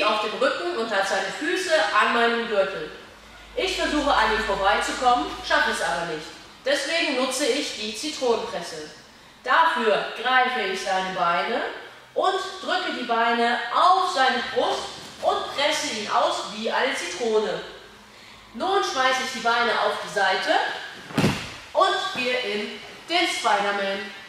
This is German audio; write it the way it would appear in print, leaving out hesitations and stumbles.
auf dem Rücken und hat seine Füße an meinem Gürtel. Ich versuche an ihm vorbeizukommen, schaffe es aber nicht. Deswegen nutze ich die Zitronenpresse. Dafür greife ich seine Beine und drücke die Beine auf seine Brust und presse ihn aus wie eine Zitrone. Nun schmeiße ich die Beine auf die Seite und gehe in den Spider-Man.